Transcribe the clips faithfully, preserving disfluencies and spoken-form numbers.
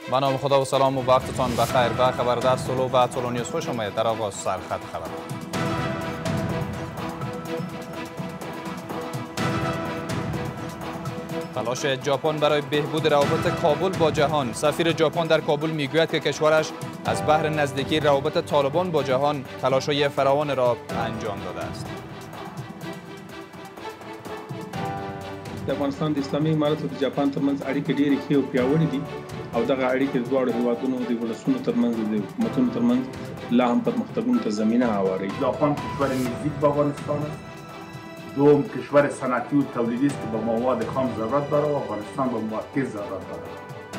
به نام خدا و سلام و وقتتان بخیر. به خبر در سلو و طولو نیوز خوش آمدید. در آغاز سرخط خبر. تلاش ژاپن برای بهبود روابط کابل با جهان. سفیر ژاپن در کابل میگوید که کشورش از بحر نزدیکی روابط طالبان با جهان تلاش‌های فراوان را انجام داده است. د افغانستان د اسلامي امارت او د جاپان ترمنځ اړیکې ډېرې ښې او پیاوړې دي او دغه اړیکې د دواړو هېوادونو د ولسونو ترمنځ د حکومتونو ترمنځ لا هم پرمختګونو ته زمینه هواروي. ژاپن کشور نزدیک به افغانستان است. دوم کشور صنعتی و تولیدی است که به مواد خام ضرورت دارد و افغانستان به مرکز ضرورت دارد.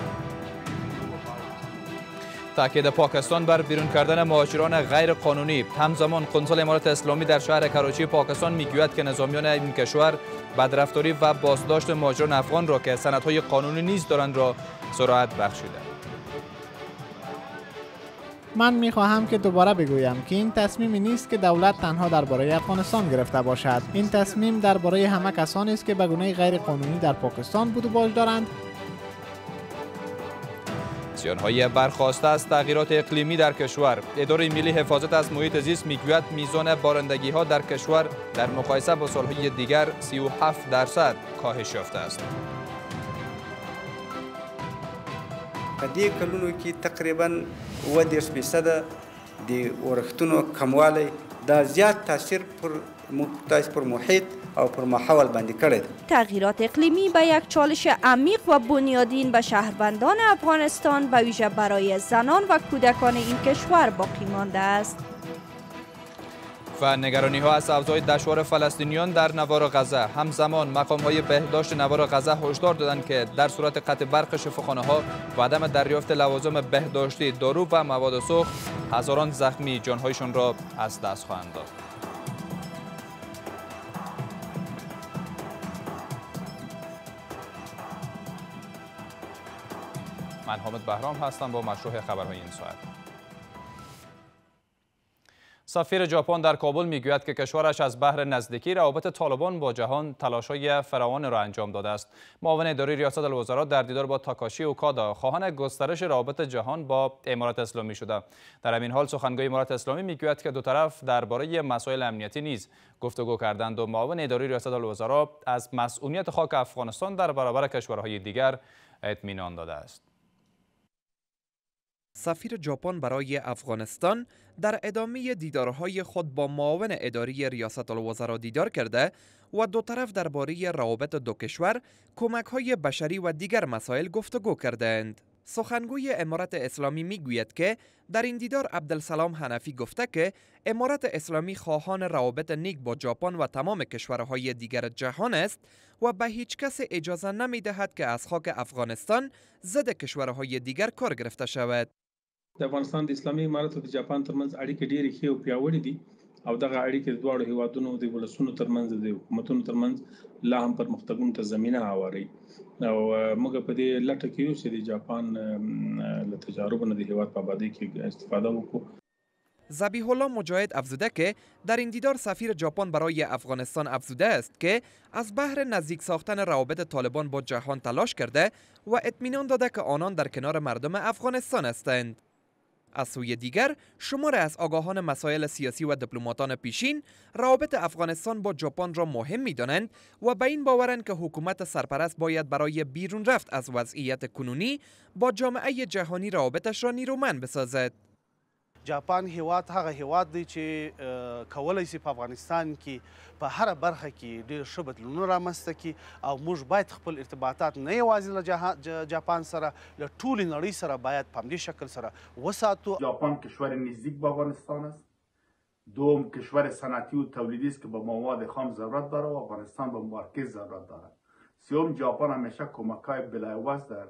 تاکید پاکستان بر بیرون کردن مهاجران غیر قانونی. همزمان قنصل امارت اسلامی در شهر کراچی پاکستان میگوید که نظامیان این کشور بدرفتاری و بازداشت مهاجران افغان را که سندهای قانونی نیز دارند را سرعت بخشیده. من میخواهم که دوباره بگویم که این تصمیمی نیست که دولت تنها درباره افغانستان گرفته باشد. این تصمیم درباره همه کسانی است که به گونه غیر قانونی در پاکستان بود و باش دارند. زیانهای برخواسته از تغییرات اقلیمی در کشور. اداره ملی حفاظت از محیط زیست میگوید میزان بارندگی ها در کشور در مقایسه با سالهای دیگر سی و هفت درصد کاهش یافته است. په دې کلونو کې تقریبا اووه دېرش فیصده د اورښتونو کموالی دا زیات تاثیر پر پر محیط او پر ماحول باندې کړی. تغییرات اقلیمی به یک چالش عمیق و بنیادین به شهروندان افغانستان به ویژه برای زنان و کودکان این کشور باقی مانده است. و نگرانی ها از اوضاع دشوار فلسطینیان در نوار غزه. همزمان مقام های بهداشت نوار غزه هشدار دادند که در صورت قطع برق شفاخانه ها و عدم دریافت لوازم بهداشتی، دارو و مواد سوخت، هزاران زخمی جانهایشان را از دست خواهند داد. من حامد بهرام هستم با مشروع خبرهای این ساعت. سفیر ژاپن در کابل میگوید که کشورش از بحر نزدیکی روابط طالبان با جهان تلاش‌های فراوان را انجام داده است. معاون اداره ریاست الوزراء در دیدار با تاکاشی اوکادا خواهان گسترش روابط جهان با امارات اسلامی شده. در همین حال سخنگوی امارات اسلامی میگوید که دو طرف درباره مسائل امنیتی نیز گفتگو کردند و معاون اداره ریاست الوزراء از مسئولیت خاک افغانستان در برابر کشورهای دیگر اطمینان داده است. سفیر ژاپن برای افغانستان در ادامه دیدارهای خود با معاون اداری ریاست الوزراء دیدار کرده و دو طرف درباره روابط دو کشور، کمک‌های بشری و دیگر مسائل گفتگو کردند. سخنگوی امارت اسلامی میگوید که در این دیدار عبدالسلام حنفی گفته که امارت اسلامی خواهان روابط نیک با ژاپن و تمام کشورهای دیگر جهان است و به هیچ کس اجازه نمی‌دهد که از خاک افغانستان ضد کشورهای دیگر کار گرفته شود. د افغانستان د اسلامي امارت او د جاپان ترمنځ اړیکې ډېرې ښې او پیاوړې دي او دغه اړیکې د دواړو هېوادونو د ولسونو ترمنځ د حکومتونو ترمنځ لا هم پرمختګونو ته زمینه هواروي او موږ په دې لټه کې یو چې د جاپان له تجاربو نه د هېواد په آبادۍ کې استفاده وکړو. ذبیح الله مجاهد افزوده که در این دیدار سفیر ژاپن برای افغانستان افزوده است که از بحر نزدیک ساختن روابط طالبان با جهان تلاش کرده و اطمینان داده که آنان در کنار مردم افغانستان هستند. از سوی دیگر شمار از آگاهان مسائل سیاسی و دیپلماتان پیشین روابط افغانستان با ژاپن را مهم می‌دانند و به این باورند که حکومت سرپرست باید برای بیرون رفت از وضعیت کنونی با جامعه جهانی روابطش را نیرومند بسازد. جاپان هیواد هغه هیواد دی چې کولای شي په افغانستان کې په هر برخه کې ډېر ښه بدلونونه رامنځته کړي او موږ باید خپل ارتباطات نه یوازې له جاپان سره له ټولې نړۍ سره باید په همدې شکل سره وساتو. ژاپن کشور نزدیک به افغانستان است. دوم کشور صنعتی و تولیدی است که به مواد خام ضرورت دارد و افغانستان به مرکز ضرورت دارد. سوم ژاپن همیشه کمک‌های بلاعوض در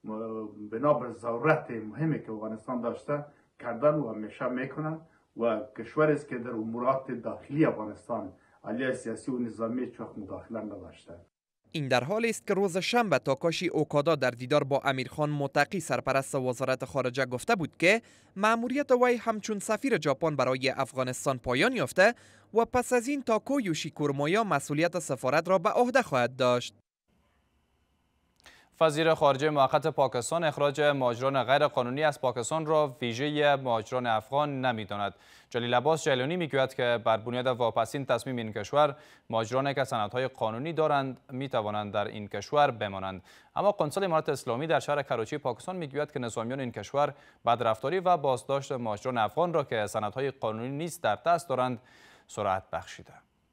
بنابر ضرورت مهمی که افغانستان داشته کردن و همیشه میکنن و کشور است که در امورات داخلی افغانستان علیه سیاسی و نظامی هیچ وقت مداخله نداشته. این در حالی است که روز شنبه تاکاشی اوکادا در دیدار با امیرخان متقی سرپرست وزارت خارجه گفته بود که مأموریت وی همچون سفیر ژاپن برای افغانستان پایان یافته و پس از این تاکو یوشی کورمویا مسئولیت سفارت را به عهده خواهد داشت. وزیر خارجه موقت پاکستان اخراج مهاجران غیرقانونی از پاکستان را ویژه مهاجران افغان نمی‌داند. جلیل عباس جیلانی میگوید که بر بنیاد واپسین تصمیم این کشور مهاجرانی که سندهای قانونی دارند میتوانند در این کشور بمانند. اما قنصل امارات اسلامی در شهر کراچی پاکستان میگوید که نظامیان این کشور بدرفتاری و بازداشت مهاجران افغان را که سندهای قانونی نیست در دست دارند سرعت بخشیده.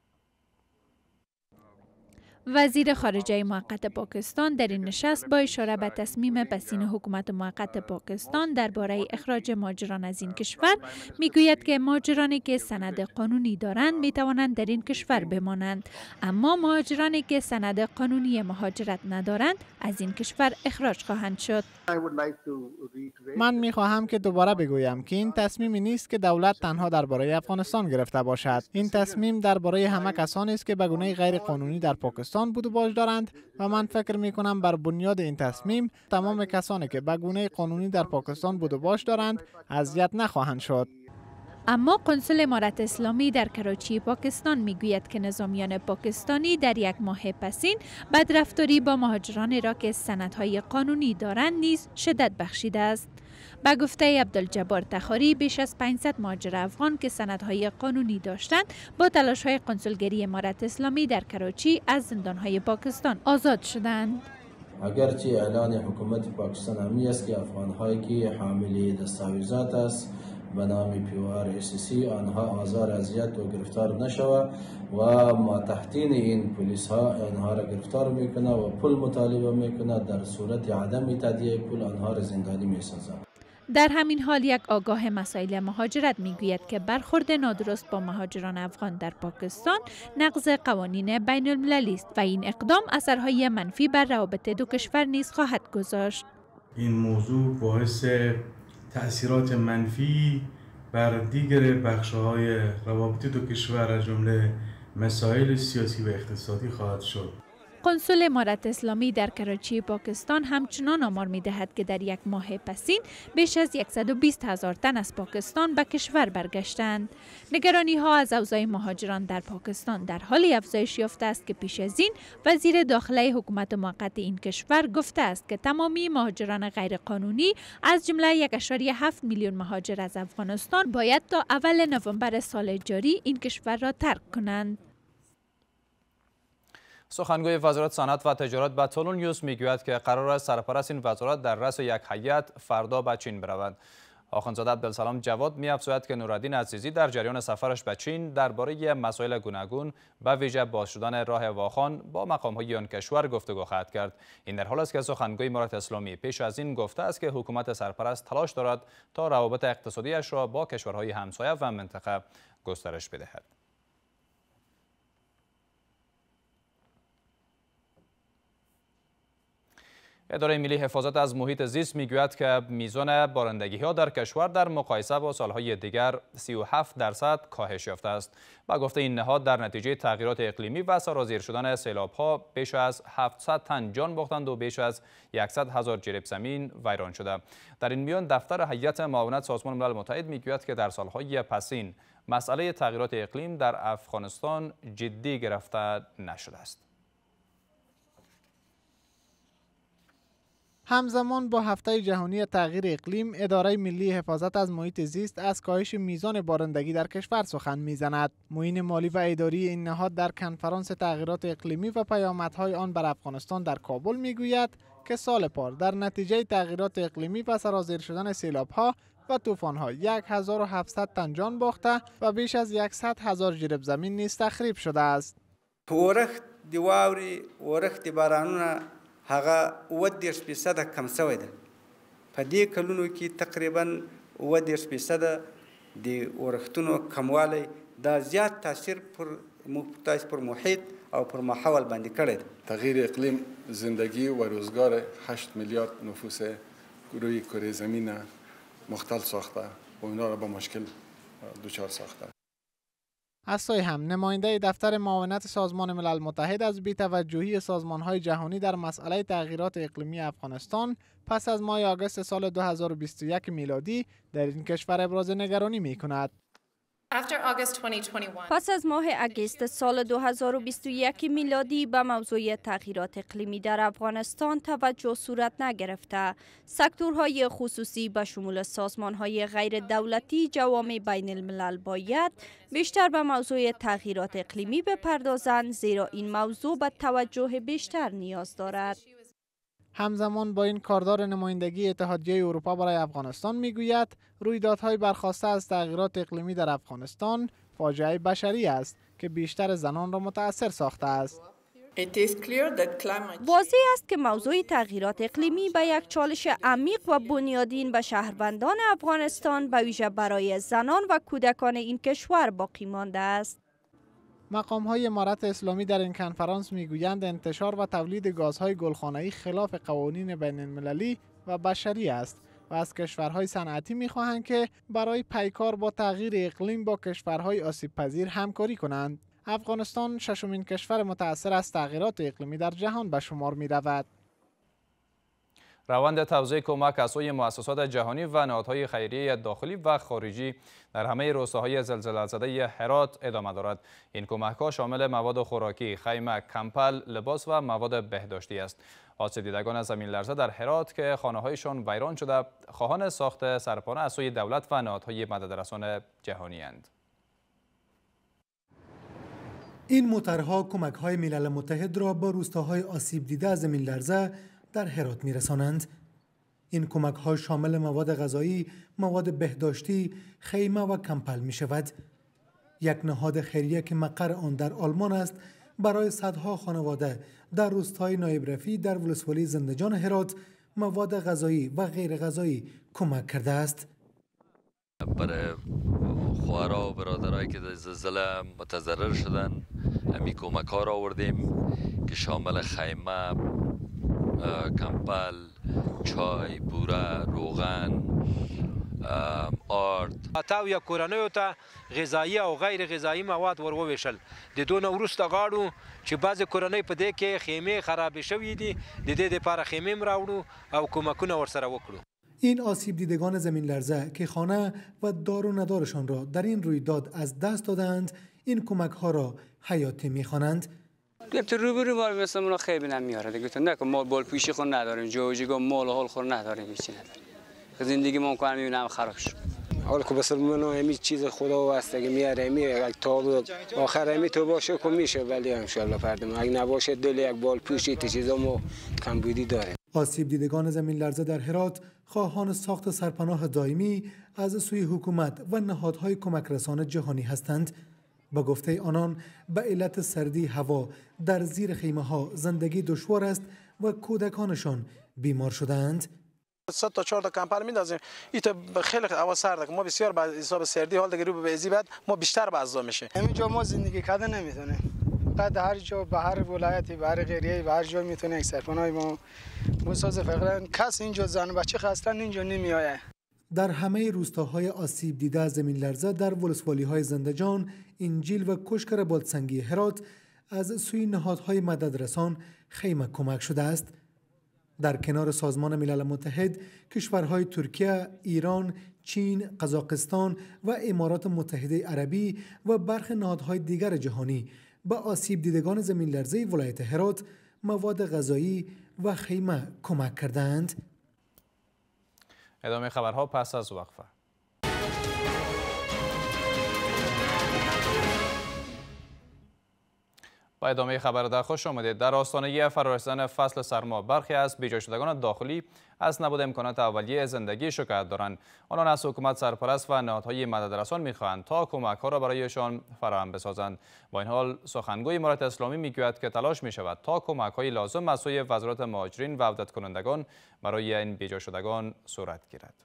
وزیر خارجه موقت پاکستان در این نشست با اشاره به تصمیم پسین حکومت موقت پاکستان درباره اخراج مهاجران از این کشور میگوید که مهاجرانی که سند قانونی دارند می توانند در این کشور بمانند، اما مهاجرانی که سند قانونی مهاجرت ندارند از این کشور اخراج خواهند شد. من می خواهم که دوباره بگویم که این تصمیمی نیست که دولت تنها درباره افغانستان گرفته باشد. این تصمیم درباره همه کسانی است که به گونه غیر قانونی در پاکستان بود و باش دارند و من فکر می کنم بر بنیاد این تصمیم تمام کسانی که به گونه قانونی در پاکستان بود و باش دارند اذیت نخواهند شد. اما قنصل امارت اسلامی در کراچی پاکستان میگوید که نظامیان پاکستانی در یک ماه پسین بدرفتاری با مهاجرانی را که سندهای قانونی دارند نیز شدت بخشیده است. به گفته عبدالجبار تخاری بیش از پانصد مهاجر افغان که سندهای قانونی داشتند با تلاش‌های قنصلگری امارت اسلامی در کراچی از زندان‌های پاکستان آزاد شدند. اگرچه اعلان حکومت پاکستان همی است که افغان‌هایی که حامل دستاویزات است به نام پی او آر ای سی آنها آزار اذیت و گرفتار نشود و ما تحتین این پلیس ها آنها را گرفتار میکنه و پول مطالبه میکنه، در صورت عدم تادیه پول آنها را زندانی میسازد. در همین حال یک آگاه مسائل مهاجرت میگوید که برخورد نادرست با مهاجران افغان در پاکستان نقض قوانین بین المللی است و این اقدام اثرهای منفی بر روابط دو کشور نیز خواهد گذاشت. این موضوع باعث تأثیرات منفی بر دیگر بخش‌های روابط دو کشور از جمله مسائل سیاسی و اقتصادی خواهد شد. قنصل امارت اسلامی در کراچی پاکستان همچنان آمار می‌دهد که در یک ماه پسین بیش از صد و بیست هزار تن از پاکستان به کشور برگشتند. نگرانی‌ها از اوضاع مهاجران در پاکستان در حال افزایش یافته است که پیش از این وزیر داخله حکومت موقت این کشور گفته است که تمامی مهاجران غیرقانونی از جمله یک ممیز هفت میلیون مهاجر از افغانستان باید تا اول نوامبر سال جاری این کشور را ترک کنند. سخنگوی وزارت صنعت و تجارت به تولون نیوز میگوید که قرار است سرپرست این وزارت در رأس یک هیئت فردا به چین برود. آخوندزاده عبدالسلام جواد می‌افزاید که نورالدین عزیزی در جریان سفرش به چین درباره مسائل گوناگون به ویژه باز شدن راه واخان با مقام‌های آن کشور گفتگو خواهد کرد. این در حالی است که سخنگوی امارت اسلامی پیش از این گفته است که حکومت سرپرست تلاش دارد تا روابط اقتصادیش را با کشورهای همسایه و منطقه گسترش بدهد. اداره ملی حفاظت از محیط زیست میگوید که میزان بارندگی ها در کشور در مقایسه با سالهای دیگر سی و هفت درصد کاهش یافته است. با گفته این نهاد در نتیجه تغییرات اقلیمی و سرازیر شدن سیلاب ها بیش از هفتصد تن جان باختند و بیش از صد هزار جریب زمین ویران شده. در این میان دفتر هیئت معاونت سازمان ملل متحد میگوید که در سالهای پسین مسئله تغییرات اقلیم در افغانستان جدی گرفته نشده است. همزمان با هفته جهانی تغییر اقلیم، اداره ملی حفاظت از محیط زیست از کاهش میزان بارندگی در کشور سخن میزند. معین مالی و اداری این نهاد در کنفرانس تغییرات اقلیمی و پیامدهای آن بر افغانستان در کابل میگوید که سال پار در نتیجه تغییرات اقلیمی و سرازیر شدن سیلاب‌ها و طوفان‌ها هزار و هفتصد تن جان باخته و بیش از صد هزار جریب زمین نیز تخریب شده است. ورخت دی واوري ورخت بارانونه هغه اوه دېرش فیصده کم شوی ده. په دې کلونو کې تقریبا اوه دېرش فیصده د ورښتونو کموالی دا زیات تاثیر پر مختلف پر محیط او پر ماحول باندې کړی ده. تغییر اقلیم زندگی و روزگار هشت میلیارد نفوس روی کره زمین مختل ساخته و اینا را با مشکل دچار ساخته. از سوی هم نماینده دفتر معاونت سازمان ملل متحد از بی‌توجهی سازمان‌های جهانی در مسئله تغییرات اقلیمی افغانستان پس از ماه آگوست سال دو هزار و بیست و یک میلادی در این کشور ابراز نگرانی می‌کند. پس از ماه اگست سال دو هزار و بیست و یک میلادی به موضوع تغییرات اقلیمی در افغانستان توجه صورت نگرفته، سکتورهای خصوصی به شمول سازمانهای غیر دولتی جوامع بین الملل باید بیشتر به موضوع تغییرات اقلیمی بپردازند، زیرا این موضوع به توجه بیشتر نیاز دارد. همزمان با این کاردار نمایندگی اتحادیه اروپا برای افغانستان میگوید رویدادهای برخاسته از تغییرات اقلیمی در افغانستان فاجعه بشری است که بیشتر زنان را متاثر ساخته است. واضح است که موضوع تغییرات اقلیمی به یک چالش عمیق و بنیادین به شهروندان افغانستان به ویژه برای زنان و کودکان این کشور باقی مانده است. مقام‌های امارت اسلامی در این کنفرانس میگویند انتشار و تولید گازهای گلخانه‌ای خلاف قوانین بین المللی و بشری است و از کشورهای صنعتی می‌خواهند که برای پیکار با تغییر اقلیم با کشورهای آسیب پذیر همکاری کنند. افغانستان ششمین کشور متأثر از تغییرات اقلیمی در جهان به شمار می‌رود. روند توزیع کمک از سوی مؤسسات جهانی و نهادهای خیریه داخلی و خارجی در همه روستاهای زلزله‌زده هرات ادامه دارد. این کمک‌ها شامل مواد خوراکی، خیمه، کمپل، لباس و مواد بهداشتی است. آسیب دیدگان زمین لرزه در هرات که خانه‌هایشان ویران شده، خواهان ساخت سرپناه از سوی دولت و نهادهای مددرسان جهانی اند. این موترها کمک‌های ملل متحد را به روستاهای آسیب دیده از زمین لرزه در هرات می‌رسانند. این کمک‌ها شامل مواد غذایی، مواد بهداشتی، خیمه و کمپل می‌شود. یک نهاد خیریه که مقر آن در آلمان است، برای صدها خانواده در روستای نایب رفیع در ولسوالی زندجان هرات مواد غذایی و غیر غذایی کمک کرده است. برای خواهرها و برادرایی که در زلزله متضرر شدن همی کمک‌ها را آوردیم که شامل خیمه، کمپل، چای، بوره، روغن، آرد. تاو یا کورنیو ته غذایی او غیر غذایی مواد ور وویشل. د دونه وروسته غواړو چې بعضې کورنۍ په دې کې خیمې خرابې شوي دي، د دې دپاره خیمې م راوړو او کمکونه ورسره وکړو. این آسیب دیدگان زمین لرزه که خانه و دار و ندارشان را در این رویداد از دست دادند، این کمک ها را حیاتی می‌خوانند. تو روبرو ما مثل ما خیلی نمیاره دیگه، تو نه که مال بال پیشی خود نداریم، جوجیگا مال حال خود نداریم، هیچی نداریم. زندگی ما کنم میبینم خراب شد. حالا که بسر منو همی چیز خدا واسطه میاره می تا آخر همی تو باشه که میشه، ولی ان شاء الله فردم اگه نباشه دل یک بال پیشی تی چیزا ما کمبودی داره. آسیب دیدگان زمین لرزه در هرات خواهان ساخت سرپناه دائمی از سوی حکومت و نهادهای کمک رسان جهانی هستند. با گفته آنان به علت سردی هوا در زیر خیمه ها زندگی دشوار است و کودکانشان بیمار شدند. صد تا چهار تا کمپل میندازیم، این تا خیلی هوا سرده، ما بسیار به حساب سردی حال دیگه رو به ازی بعد ما بیشتر به ازا میشه. همینجا ما زندگی کردن نمیتونیم، بعد هر جا به هر ولایتی به هر قریه به هر جا میتونه یک سرپناه ما بسازه. فقط کس اینجا زن و بچه خستن اینجا نمیآید. در همه روستاهای آسیب دیده از زمین لرزه در ولسوالی‌های زندجان، انجیل و کشکر بادسنگی هرات از سوی نهادهای مددرسان خیمه کمک شده است. در کنار سازمان ملل متحد، کشورهای ترکیه، ایران، چین، قزاقستان و امارات متحده عربی و برخی نهادهای دیگر جهانی به آسیب دیدگان زمین لرزه ولایت هرات مواد غذایی و خیمه کمک کردند. ادامه خبرها پس از وقفه. با ادامه خبر در خوش آمدید. در آستانه فرارسیدن فصل سرما، برخی از بیجا شدگان داخلی از نبود امکانات اولیه زندگی شکایت دارند. آنان از حکومت سرپرست و نهادهای مددرسان می‌خواهند تا کمک‌ها را برایشان فراهم بسازند. با این حال سخنگوی امارت اسلامی میگوید که تلاش می‌شود تا کمک‌های لازم از سوی وزارت مهاجرین و عودت کنندگان برای این بیجا شدگان صورت گیرد.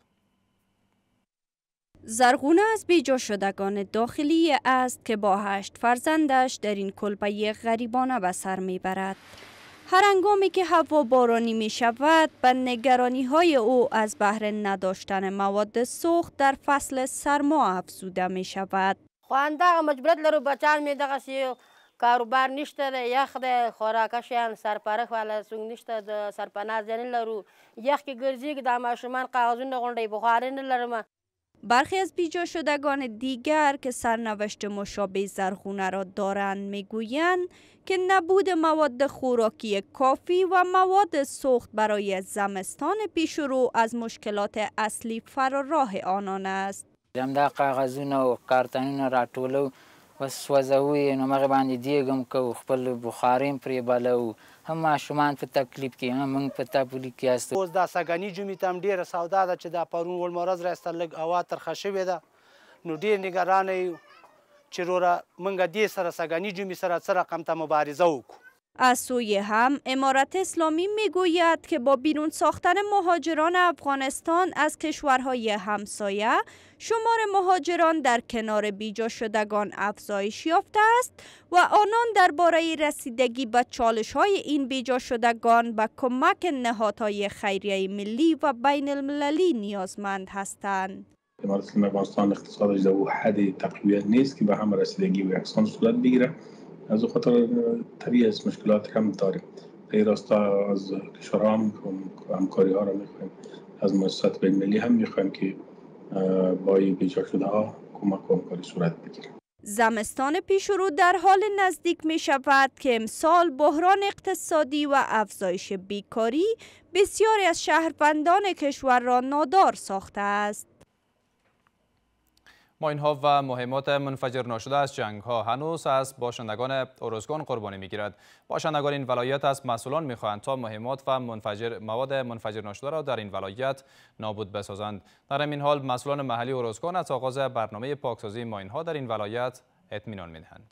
زرغونه از بیجا شدگان داخلی است که با هشت فرزندش در این کلبه غریبانه به سر میبرد. هر هنگامی که هوا بارانی می شود، به نگرانی های او از بهر نداشتن مواد سوخت در فصل سرما افزوده می شود. خوانده مجبورت لرو بچان می دغسی کاروبار نشته ده، یخ ده، خوراکش هم سرپرخ والا سونگ نشته ده، سرپناه زنی لرو، یخ که گرزی که دا ماشومان کاغذونه غونډی بخاری نه لرم. برخی از بیجا شدگان دیگر که سرنوشت مشابه زرغونه را دارند میگویند که نبود مواد خوراکی کافی و مواد سوخت برای زمستان پیشرو از مشکلات اصلی فراراه آنان است. دا کاغذونه او کارتنونه راټولو و سوځوو یې نو هغې باندې دیګ هم کوو خپل بخاري هم پرې بلوو هم ماشومان په تکلیف کې هم موږ په تکلیف کې هستو. اوس دا سږني جمعې ته هم ډېره سودا ده چې دا پرون ولمرز راسته لږ هوا ترخه شوې ده نو ډېر نګرانه یو چې وروره موږ دې سره سږني جمعې سره څه رقم ته مبارزه وکړو. از سوی هم امارت اسلامی میگوید که با بیرون ساختن مهاجران افغانستان از کشورهای همسایه شمار مهاجران در کنار بیجا شدگان افزایش یافته است و آنان درباره رسیدگی به چالش‌های این بیجا شدگان به کمک نهادهای خیریه ملی و بین المللی نیازمند هستند. امارت اسلامی افغانستان اقتصادش در او حد تقویت نیست که به هم رسیدگی و یکسان صورت بگیره. از او خاطر طبیعی از مشکلات کم داریم. غیر از از کشورها هم همکاری ها را میخوایم، از مؤسسات بین المللی هم میخوایم که با بیجا شده ها کمک و همکاری صورت بگیره. زمستان پیشرو در حال نزدیک می شود که امسال بحران اقتصادی و افزایش بیکاری بسیاری از شهروندان کشور را نادار ساخته است. ماین‌ها و مهمات منفجر ناشده از جنگ‌ها هنوز از باشندگان ارزگان قربانی می‌گیرد. باشندگان این ولایت از مسئولان می‌خواهند تا مهمات و منفجر مواد منفجر ناشده را در این ولایت نابود بسازند. در این حال مسئولان محلی ارزگان از آغاز برنامه پاکسازی ماین‌ها در این ولایت اطمینان می‌دهند.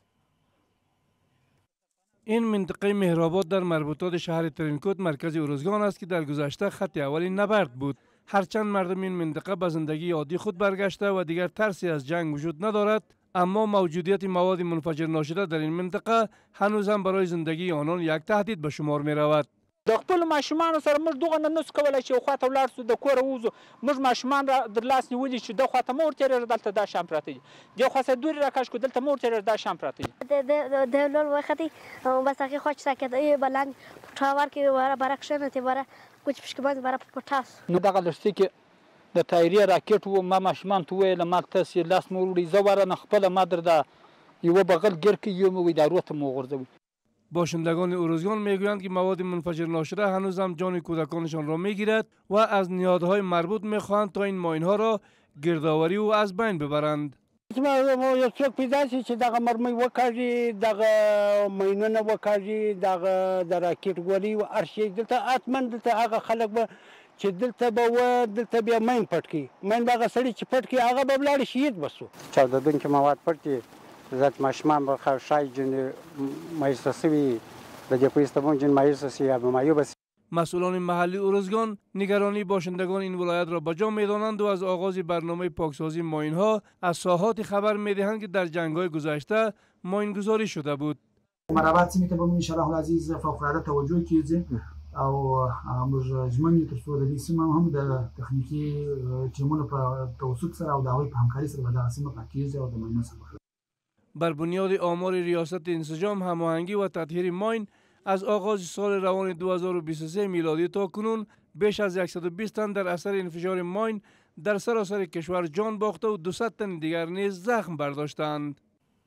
این منطقه مهرآباد در مربوطات شهر ترینکوت مرکز ارزگان است که در گذشته خط اولی نبرد بود. هرچند مردم این منطقه به زندگی عادی خود برگشته و دیگر ترسی از جنگ وجود ندارد، اما موجودیت مواد منفجر ناشده در این منطقه هنوز هم برای زندگی آنان یک تهدید به شمار می رود. د خپل ماشومان سره موږ دغه نه نس کولای چې خواته ولاړ سو د کور ووزو موږ ماشومان را در لاس نیولي چې د خواته مور تیرې دلته دا شام پراته دي د خواته دوری را کاش کو دلته مور تیرې دا شام پراته دي د د لول وختي بس هغه خوښ سکه د بلنګ ټاور کې ورا برکشنه تی ورا کوچ پشکباز ورا پټاس نو دغه لستی کې د تایری راکټ و ما ماشومان ته ویل ما تاسو لاس مور وړي زواره نه خپل مادر دا یو بغل ګر کې یو مو ادارو ته مو غورځوي. باشندگان ارزگان میگویند که مواد منفجر ناشده هنوز هم جان کودکانشان را میگیرد و از نهادهای مربوط میخواهند تا این ماین ها را گردآوری و از بین ببرند. یو څوک پیدا شي چې دغه مرمۍ وکاږي دغه ماینونه وکاږي دغه د راکټ ګولۍ و هر شي دلته حتما دلته هغه خلک به چې دلته به و دلته بیا ماین پټ کړي ماین دغه سړي چې پټ کړي هغه به ولاړ شهید بسو چاودونکي مواد پټ دي ذات ماشومان به خشای جن مایسوسی به دپویستمون جن مایسوسی یا به مایوبس. مسئولان محلی ارزگان نگرانی باشندگان این ولایت را بجا می‌دانند و از آغاز برنامه پاکسازی ماین‌ها از ساحات خبر می‌دهند که در جنگ‌های گذشته ماین‌گذاری شده بود. مرابط سیمه ته به ان شاء الله العزیز فوق‌العاده توجه کیږي او موږ ژمنې تر څو د دې سیمه هم د تخنیکی ټیمونو په توسط سره او د هغوی په همکاري سره به دغه سیمه پاکیږي او د ماینونو سره بر بنیاد آمار ریاست انسجام هماهنگی و تطهیر ماین از آغاز سال روان دو هزار و بیست و سه میلادی تا کنون بیش از صد و بیست تن در اثر انفجار ماین در سراسر کشور جان باخته و دویست تن دیگر نیز زخم برداشتند.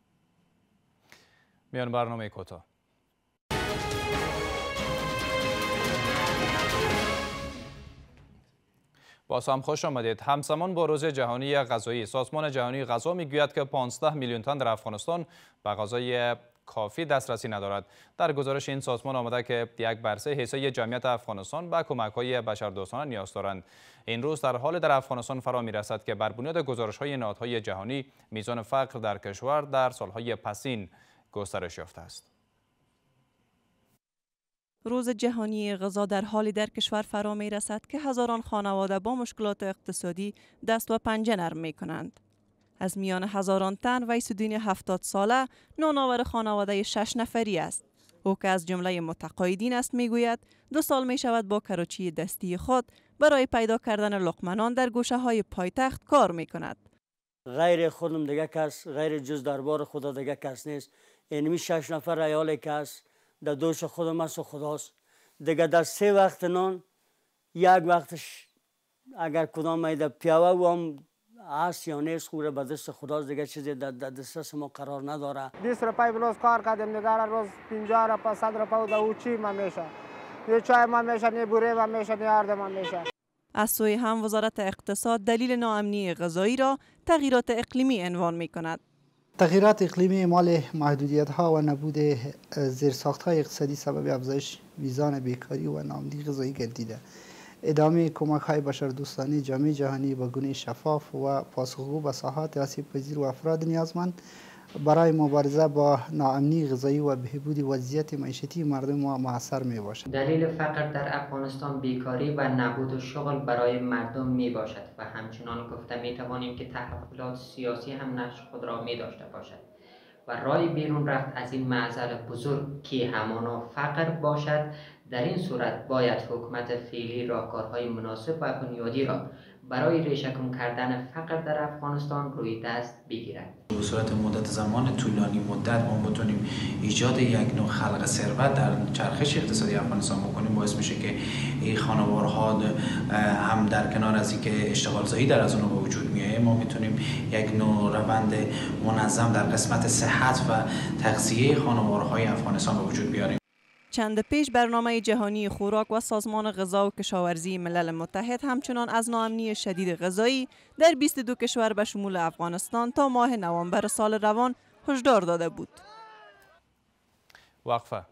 میان برنامه کوتاه. باز هم خوش آمدید. همزمان با روز جهانی غذایی سازمان جهانی غذا میگوید که پانزده میلیون تن در افغانستان به غذای کافی دسترسی ندارد. در گزارش این سازمان آمده که یک بر سه حصه جمعیت افغانستان به کمک‌های بشردوستانه نیاز دارند. این روز در حال در افغانستان فرا می‌رسد که بر بنیاد گزارش‌های نهادهای جهانی میزان فقر در کشور در سالهای پسین گسترش یافته است. روز جهانی غذا در حالی در کشور فرا می رسد که هزاران خانواده با مشکلات اقتصادی دست و پنجه نرم می کنند. از میان هزاران تن ویسودین هفتاد ساله نانآور خانواده شش نفری است. او که از جمله متقاعدین است می گوید دو سال می شود با کراچی دستی خود برای پیدا کردن لقمه در گوشه های پایتخت کار می کند. غیر خودم دیگه کس، غیر جز دربار خدا دیگه کس نیست. اینمی شش نفر ریال کس در دوش خودم است و خداست. دیگه در سه وقت نان یک وقتش اگر کدام میده پیاوه و هم هست یا نیست خوره به دست خداست دیگه چیزی در دست ما قرار نداره. بیست روپای بلوز کار کردیم نگاره روز پنجاه روپا صد روپا و او چی ما میشه یه چای ما میشه نه بوره ما میشه نه آرد ما میشه. از سوی هم وزارت اقتصاد دلیل ناامنی غذایی را تغییرات اقلیمی عنوان می کند. تغییرات اقلیمی مال محدودیت ها و نبود زیرساخت های اقتصادی سبب افزایش میزان بیکاری و ناامنی غذایی گردیده. ادامه کمک های بشردوستانه جامعه جهانی به گونه شفاف و پاسخگو به ساحات آسیب پذیر و افراد نیازمند برای مبارزه با ناامنی غذایی و بهبود وضعیت معیشتی مردم ما موثر می باشد. دلیل فقر در افغانستان بیکاری و نبود شغل برای مردم می باشد و همچنان گفته می توانیم که تحولات سیاسی هم نقش خود را می داشته باشد و راه بیرون رفت از این معضل بزرگ که همانا فقر باشد. در این صورت باید حکومت فعلی راهکارهای مناسب و بنیادی را برای ریشه‌کن کردن فقر در افغانستان روی دست بگیرد. به صورت مدت زمان طولانی مدت ما بتونیم ایجاد یک نوع خلق ثروت در چرخش اقتصادی افغانستان بکنیم، باعث میشه که این خانوارها هم در کنار از اینکه اشتغال زایی در از اون به وجود میاد، ما میتونیم یک نوع روند منظم در قسمت صحت و تغذیه خانوارهای افغانستان به وجود بیاریم. چند پیش برنامه جهانی خوراک و سازمان غذا و کشاورزی ملل متحد همچنان از ناامنی شدید غذایی در بیست و دو کشور به شمول افغانستان تا ماه نوامبر سال روان هشدار داده بود. وقفه.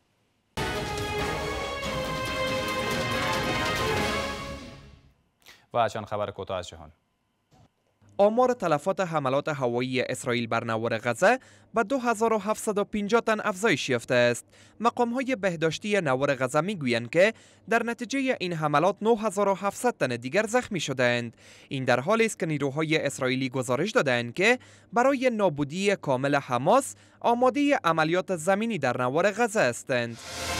و چند خبر کوتاه از جهان. آمار تلفات حملات هوایی اسرائیل بر نوار غزه به دو هزار و هفتصد و پنجاه تن افزایش یافته است. مقام‌های بهداشتی نوار غزه می‌گویند که در نتیجه این حملات نه هزار و هفتصد تن دیگر زخمی شدند. این در حالی است که نیروهای اسرائیلی گزارش دادند که برای نابودی کامل حماس آماده عملیات زمینی در نوار غزه هستند.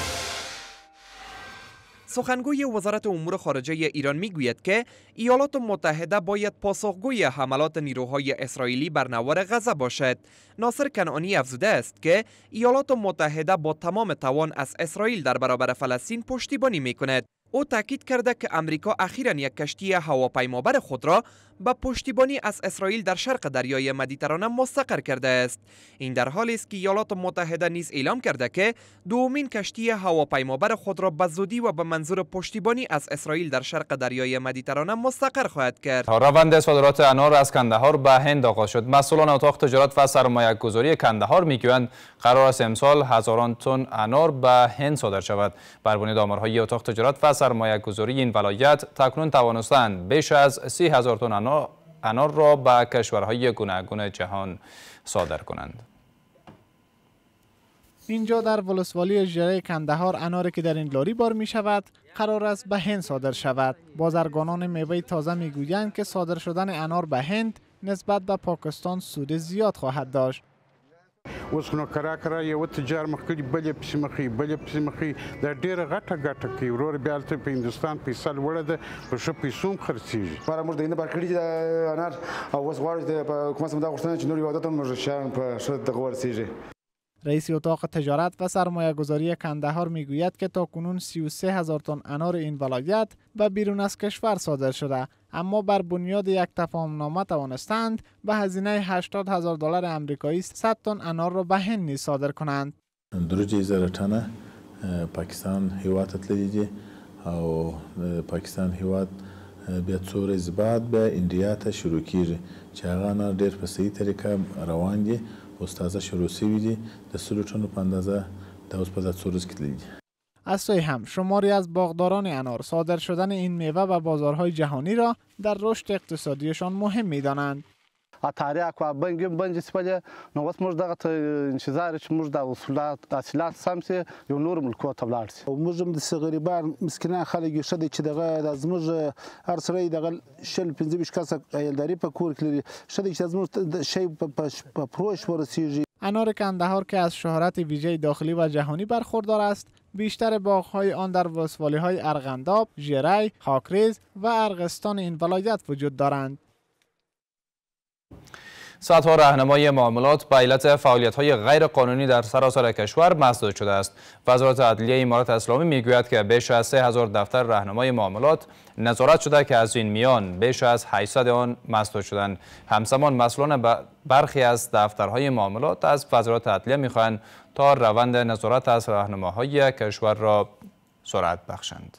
سخنگوی وزارت امور خارجه ایران میگوید که ایالات متحده باید پاسخگوی حملات نیروهای اسرائیلی بر نوار غزه باشد. ناصر کنعانی افزوده است که ایالات متحده با تمام توان از اسرائیل در برابر فلسطین پشتیبانی میکند. او تاکید کرده که امریکا اخیراً یک کشتی هواپیمابر خود را با پشتیبانی از اسرائیل در شرق دریای مدیترانه مستقر کرده است. این در حالی است که ایالات متحده نیز اعلام کرده که دومین کشتی هواپیمابر خود را به زودی و به منظور پشتیبانی از اسرائیل در شرق دریای مدیترانه مستقر خواهد کرد. روند صادرات انار از کندهار به هند آغاز شد. مسئولان اتاق تجارت و سرمایه‌گذاری کندهار میگویند قرار است امسال هزاران تن انار به هند صادر شود. بر بنیاد آمارهای اتاق تجارت و سرمایه‌گذاری این ولایت تاکنون توانستند بیش از سی هزار تن انار انار را به کشورهای گوناگون جهان صادر کنند. اینجا در ولسوالی ژره کندهار اناری که در این لاری بار می شود قرار است به هند صادر شود. بازرگانان میوه تازه می گویند که صادر شدن انار به هند نسبت به پاکستان سود زیاد خواهد داشت. اوس نو کرا کرا یو تجار مخکې بلې پسې مخې بلې پسې مخې دا ډېره غټه ګټه کوي ورور بیا هلته په هندوستان پیسه لوړه ده په ښه پیسو هم خرڅېږي. ماره موږ د هند بار کړي دي انار او اوس غواړو د حکومت څخه دا غوښتنه چې نور هېوادات هم موږ شیان په ښه دغه ورسېږي. رئیس اتاق تجارت و سرمایه گذاری کندهار می گوید که تا کنون سی و سه هزار تن انار این ولایت به بیرون از کشور صادر شده، اما بر بنیاد یک تفاهم نامه توانستند به هزینه هشتاد هزار دلار آمریکایی صد تن انار را به هند نیز صادر کنند. درجه زره تنه پاکستان هیواد تللی دي او پاکستان هیواد بیا څو ورځې بعد به انډیا ته شروع کیږي چې هغه انار ډېر په صحیح طریقه روان دي. استازه شروع شوی دی د سلو ټنو په اندازه د اوس په څو ورځو کې تللی دي. از سوی هم شماری از باغداران انار صادر شدن این میوه به بازارهای جهانی را در رشد اقتصادیشان مهم می‌دانند. اتاریا کو بنګ بنځ سپله نو اوس موږ دغه انتظار چې موږ د وسولات حاصلات سمسي یو نور ملکو ته ولاړ شي او موږ هم د غریبان مسکینان خلک شته چې دغه د زموږ هر سړی دغه شل پنځه ویشت کسه ایلداري په کور کې لري شته چې زموږ شی په پروش ورسیږي. انار کندهار که از شهرت ویژه داخلی و جهانی برخوردار است، بیشتر باغ‌های آن در ولسوالی‌های ارغنداب، ژره، خاکریز و ارغستان این ولایت وجود دارند. صدها راهنمای معاملات به علت فعالیت‌های غیر قانونی در سراسر کشور مسدود شده است. وزارت عدلیه امارات اسلامی میگوید که بیش از سه هزار دفتر راهنمای معاملات نظارت شده که از این میان بیش از هشتصد آن مسدود شدند. همزمان مسئولان برخی از دفترهای معاملات از وزارت عدلیه می‌خواهند تا روند نظارت از راهنماهای کشور را سرعت بخشند.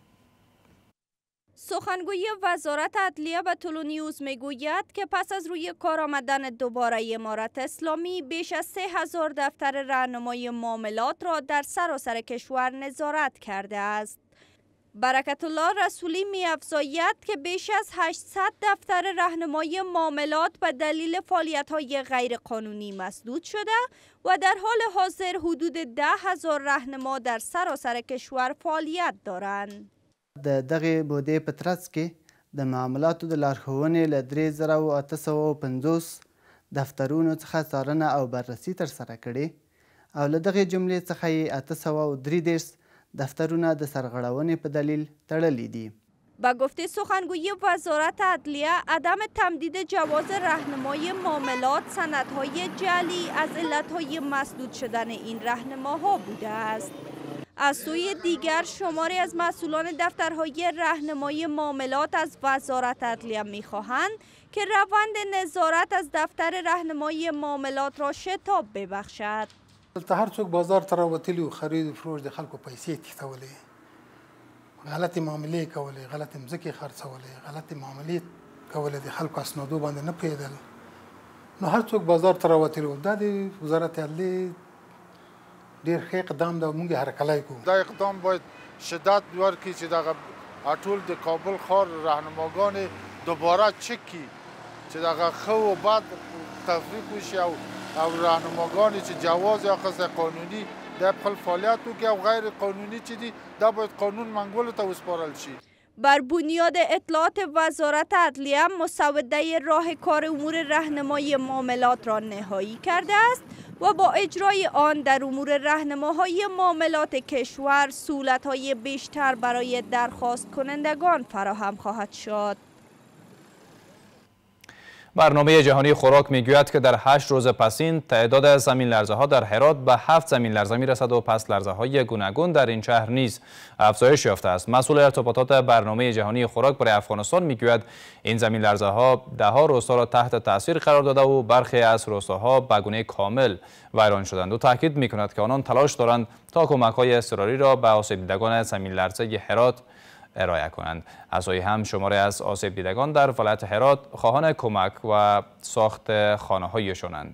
سخنگوی وزارت عدلیه به طلوع نیوز میگوید که پس از روی کار آمدن دوباره امارت اسلامی بیش از سه هزار دفتر راهنمای معاملات را در سراسر کشور نظارت کرده است. برکت الله رسولی می افزاید که بیش از هشتصد دفتر راهنمای معاملات به دلیل فعالیت‌های غیر قانونی مسدود شده و در حال حاضر حدود ده هزار راهنما در سراسر کشور فعالیت دارند. د دغه بودې په ترڅ کې د معاملاتو د لارښوونې له درې زره او اته سوه پنځوس دفترونو څخه څارنه او بررسي ترسره کړې او له دغې جملې څخه یې اته سوه او درې دېرش دفترونه د سرغړونې په دلیل تړلي دي. با گفته سخنگوی وزارت عدلیه، عدم تمدید جواز راهنمای معاملات سندهای جعلی از علتهای مسدود شدن این راهنماها بوده است. از سوی دیگر شماری از مسئولان دفترهای راهنمای معاملات از وزارت عدلیه می‌خواهند که روند نظارت از دفتر راهنمای معاملات را شتاب ببخشد. دلته هر څوک بازار ته راوتلي و خرید و فروش د خلکو پیسې تښتولې، غلطې معاملې کولې، غلطې مځکې خرڅولې، غلطې معاملې کولې، د خلکو اسنادو باندې نه پوهېدل. نو هر څوک بازار ته راوتلي و. دا د وزارت عدلیې ډېر ښه اقدام ده او موږ یې هرکلی کوو. دا اقدام باید شدت ورکړي چې دغه ټول د کابل ښار راهنماګانې دوباره چک کړي چې دغه ښه و بد تفریق وشي او او راهنماګانې چې جواز اخیستی قانوني د خپل فعالیت وکړي او غیر قانوني چې دي دا باید قانون منګولو ته وسپارل شي. بر بنیاد اطلاعات وزارت عدلیه مسوده راه کار امور راهنمای معاملات را نهایی کرده است و با اجرای آن در امور راهنماهای معاملات کشور سهولت‌های بیشتر برای درخواست کنندگان فراهم خواهد شد. برنامه جهانی خوراک میگوید که در هشت روز پسین تعداد زمین لرزه ها در هرات به هفت زمین لرزه میرسد و پس لرزه های گوناگون در این شهر نیز افزایش یافته است. مسئول ارتباطات برنامه جهانی خوراک برای افغانستان میگوید این زمین لرزه ها ده ها روستا را تحت تاثیر قرار داده و برخی از روستاها به گونه کامل ویران شدند و تاکید میکند که آنان تلاش دارند تا کمک های اضطراری را به آسیب دیدگان زمین لرزه هرات ارائه کنند. عزای هم شماری از آسیب دیدگان در ولایت هرات خواهان کمک و ساخت خانه‌هایشانند.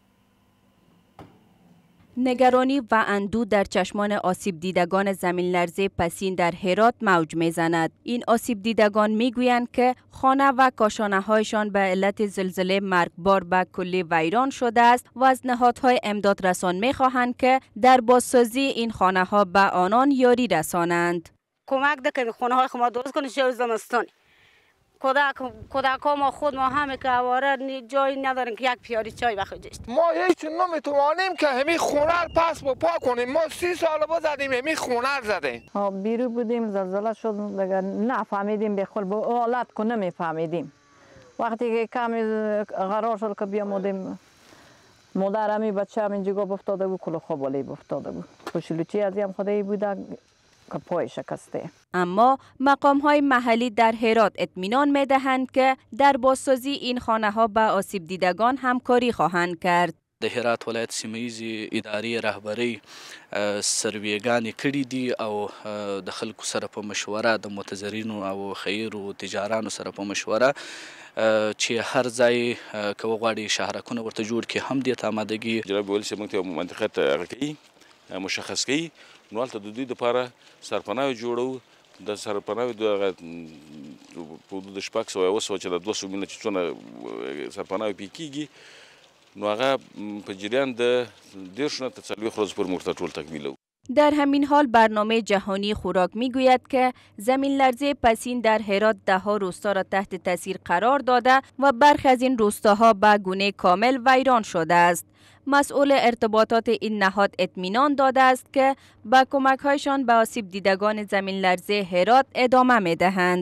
نگرانی و اندوه در چشمان آسیب دیدگان زمین لرزه پسین در هرات موج میزند. این آسیب دیدگان میگویند که خانه و کاشانه هایشان به علت زلزله مرگبار به کلی ویران شده است و از نهادهای امداد رسان میخواهند که در بازسازی این خانه ها به آنان یاری رسانند. کمک دکنید خونه های ما درست کنید شب زمستانی. کودک کودک ما خود ما همه که آواره جایی نداریم که یک پیالی چای بخوریم. ما هیچ نمیتوانیم که همین خونه رو پس بپا کنیم. ما سی سال با زدیم همین خونه رو زدیم. ها بیرو بودیم زلزله شد دیگه نفهمیدیم به خود با آلت کو نمیفهمیدیم. وقتی که کمی قرار شد که بیامودیم مادرمی بچه هم اینجا افتاده بود کل خواب ولی افتاده بود. خوشلوچی از هم خدایی بوده که پای شکسته. اما مقام های محلی در هرات اطمینان می دهند که در بازسازی این خانه ها با آسیب دیدگان همکاری خواهند کرد. د هرات ولایت سیمه‌یزې ادارې رهبرۍ سرویګانې کړي دي او د خلکو سره په مشوره د متضررینو او خیرو تجارانو سره په مشوره چې هر ځای که وغواړي شهرکونه ورته جوړ کړي هم دې ته آمادګي جناب ویل چې موږ ته منطقه ته کوي مشخص کوي نو هلته د دوی دپاره سرپناهی جوړو د سرپناهی د په حدود شپږ سوه اوه سوه چې د دوه سوه میلیونه چې څونه سرپناهی پرې کېږي نو هغه په جریان د دېرشو نه تر څلوېښت ورځو پورې موږ ته ټول تکمیلوو. در همین حال برنامه جهانی خوراک میگوید که زمین لرزه پسین در هرات ده ها روستا را تحت تاثیر قرار داده و برخی از این روستاها به گونه کامل ویران شده است. مسئول ارتباطات این نهاد اطمینان داده است که با کمک‌هایشان به آسیب دیدگان زمین لرزه هرات ادامه می‌دهند.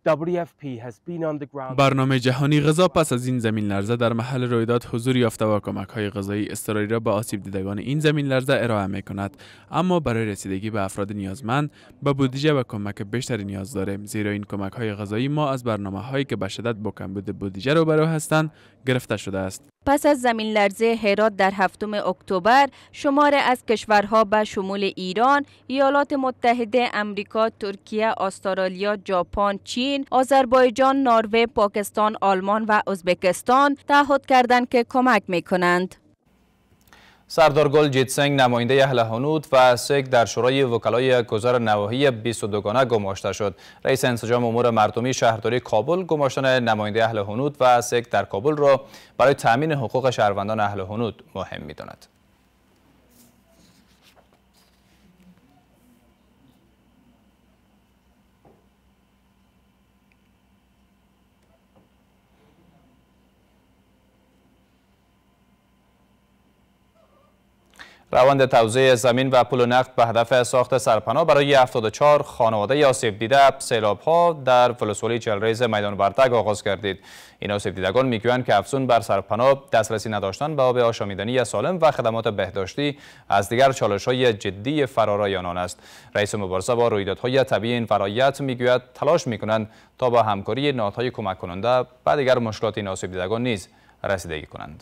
برنامه جهانی غذا پس از این زمین لرزه در محل رویداد حضور یافته و کمک‌های غذایی اضطراری را به آسیب دیدگان این زمین لرزه ارائه می‌کند، اما برای رسیدگی به افراد نیازمند به بودجه و کمک بیشتری نیاز داریم، زیرا این کمک‌های غذایی ما از برنامه‌هایی که به شدت با کمبود بودجه روبرو هستند گرفته شده است. پس از زمین لرزه هرات در هفتم اکتبر، شماری از کشورها به شمول ایران، ایالات متحده آمریکا، ترکیه، استرالیا، ژاپن، چین، آذربایجان، نروژ، پاکستان، آلمان و ازبکستان تعهد کردند که کمک می‌کنند. سردار گل جیتسنگ نماینده اهل هنود و سک در شورای وکلای گذار نواحی بیست و دو گانه گماشته شد. رئیس انسجام امور مردمی شهرداری کابل گماشتن نماینده اهل هنود و سک در کابل را برای تامین حقوق شهروندان اهل هنود مهم می‌داند. روند توزیع زمین و پول نقد به هدف ساخت سرپناه برای هفتاد و چهار خانواده آسیب دیده سیلاب‌ها در ولسوالی چهلریز میدان وردگ آغاز گردید. این آسیب دیدگان میگویند که افزون بر سرپناه، دسترسی نداشتن به آب آشامیدنی سالم و خدمات بهداشتی از دیگر چالش‌های جدی فرارای آنان است. رئیس مبارزه با رویدادهای طبیعی این ولایت میگوید تلاش میکنند تا با همکاری نهادهای کمک کننده به دیگر مشکلات این آسیب دیدگان نیز رسیدگی کنند.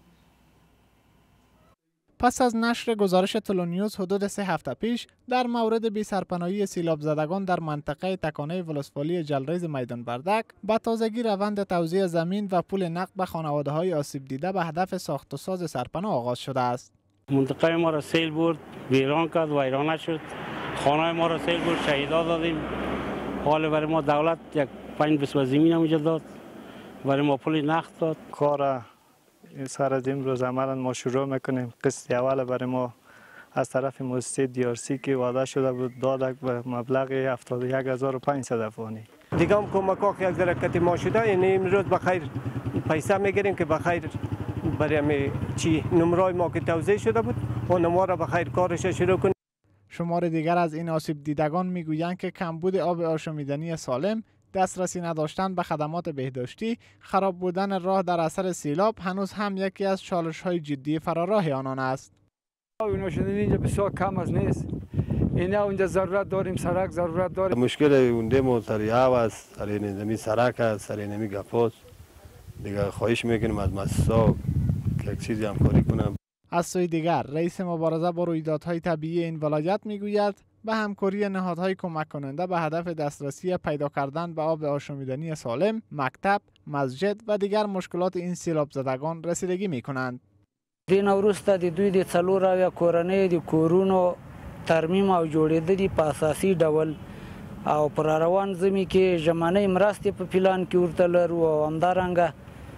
پس از نشر گزارش تلونیوز حدود سه هفته پیش در مورد بی سرپناهی سیلاب زدگان در منطقه تکانه ولسوالی جلریز میدان وردگ، به تازگی روند توزیع زمین و پول نقد به خانواده های آسیب دیده به هدف ساخت و ساز سرپناه آغاز شده است. منطقه ما را سیل برد، ویران کرد، ویرانه شد. خانه ما را سیل برد، شهیدا دادیم. حال برای ما دولت یک پنج بسوه زمین هم داد، برای ما پول نقد داد. کار این سر از امروز عملا ما شروع میکنیم. قسط اول برای ما از طرف مؤسسه دی آر سی که وعده شده بود داد به مبلغ هفتاد و یک هزار و پانصد افغانی. دیگه هم کمک ها یک درکت ما شده، یعنی امروز بخیر پیسه میگیریم که بخیر برای چی نمرای ما که توزیع شده بود اون ما را بخیر کارش شروع کنیم. شمار دیگر از این آسیب دیدگان میگویند که کمبود آب آشامیدنی سالم، دسترسی نداشتن به خدمات بهداشتی، خراب بودن راه در اثر سیلاب هنوز هم یکی از چالش‌های جدی فراراه آنان است. آب شدن اینجا بسیار کم از نیست. اینا اونجا ضرورت داریم، سرک ضرورت داریم. مشکل اونده ما تریاب است، سر نمی سرک است، سر نمی گپاس. دیگه خواهش میکنیم از مؤسسات که یک چیزی همکاری کنم. از سوی دیگر رئیس مبارزه با رویدادهای طبیعی این ولایت میگوید به همکاری نهادهای کمک کننده به هدف دسترسی پیدا کردن به آب آشامیدنی سالم، مکتب، مسجد و دیگر مشکلات این سیلاب زدگان رسیدگی می کنند. دین وروسته د دوی د څلور اویا کورنۍ د کورونو ترمیم او جوړېدل په اساسي ډول او پر روان زمي کې ژمنۍ مرستې په پلان کې ورته لرو او همدارنګه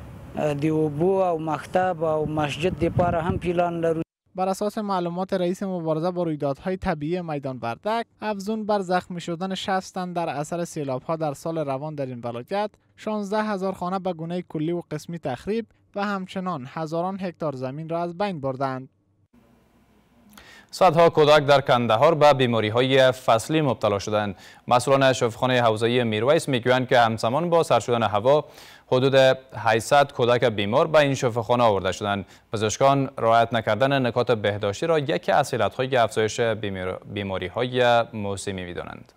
د اوبو او مکتب او مسجد لپاره هم پلان لرو. بر اساس معلومات رئیس مبارزه با رویدادهای طبیعی میدان وردگ، افزون بر زخمی شدن شصت تن در اثر سیلاب‌ها در سال روان در این ولایت، شانزده هزار خانه به گونه کلی و قسمی تخریب و همچنان هزاران هکتار زمین را از بین بردند. صدها کودک در کندهار به بیماری‌های فصلی مبتلا شدند. مسئولان شفاخانه حوزه‌ای میرویس میگویند که همزمان با سرد شدن هوا حدود هشتصد کودک بیمار به این شفاخانه آورده شدند. پزشکان رعایت نکردن نکات بهداشتی را یکی از علت‌های افزایش بیماری‌های موسمی می‌دانند.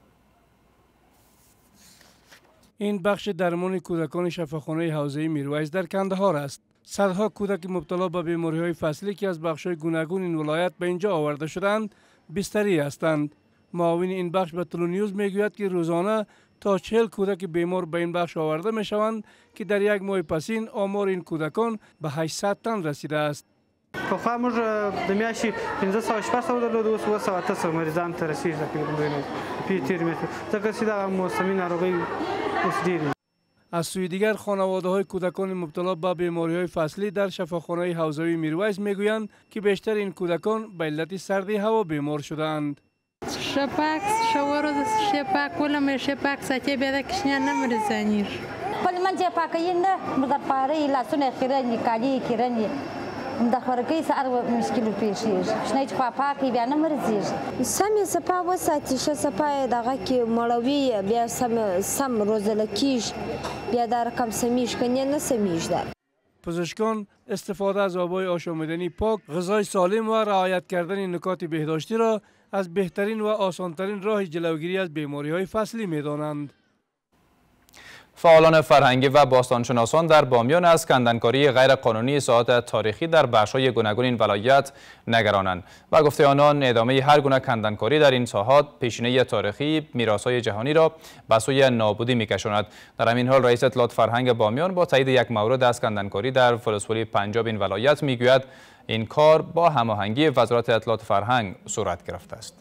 این بخش درمان کودکان شفاخانه حوزه‌ای میرویس در کندهار است. صدها کودک مبتلا به بیماری‌های فصلی که از بخش‌های گوناگون این ولایت به اینجا آورده شدند بستری هستند. معاون این بخش به تلونیوز میگوید که روزانه تا چهل کودک بیمار به این بخش آورده میشوند که در یک ماه پسین آمار این کودکان به هشتصد تن رسیده است. پخوا موږ د میاشتې پنځه سوه شپږ سوه درلودو، اوس اوه سوه اته سوه مریضان ته رسېږي تقریبا په تېر میاشت ځکه چې دغه موسمي ناروغۍ اوس ډېرې. از سوی دیگر خانواده های کودکان مبتلا به بیماری های فصلی در شفاخانه حوزه‌ای میرویس میگویند که بیشتر این کودکان به علت سردی هوا بیمار شدند. شپاک شورو شپاک ولم شپاک ساته بیا کشنیا نمرزانیر. خپل من چې پاکي نه مزر پاره لاسونه خیرنی کالی خیرنی د خوراکۍ سره مشکل پیښیږي شنه چې خوا پاکې بیا نه مرزیږي سمې صفا وساتي ښه صفا یې دغه کې مړوي بیا سم سم روزله کیږي بیا دا رقم سمیږي کنې نه سمیږي در پزشکان استفاده از آبای آشامیدنی پاک، غذای سالم و رعایت کردن نکات بهداشتی را از بهترین و آسانترین راه جلوگیری از بیماری‌های فصلی می‌دانند. فعالان فرهنگی و باستانشناسان در بامیان از کندنکاری غیرقانونی ساعات تاریخی در بخش‌های گوناگون این ولایت نگرانند و گفته آنان ادامه هر گونه کندنکاری در این ساحات پیشینه تاریخی میراث‌های جهانی را به سوی نابودی می‌کشاند. در همین حال رئیس اطلاعات فرهنگ بامیان با تایید یک مورد از کندنکاری در ولسوالی پنجاب این ولایت میگوید این کار با هماهنگی وزارت اطلاعات فرهنگ صورت گرفته است.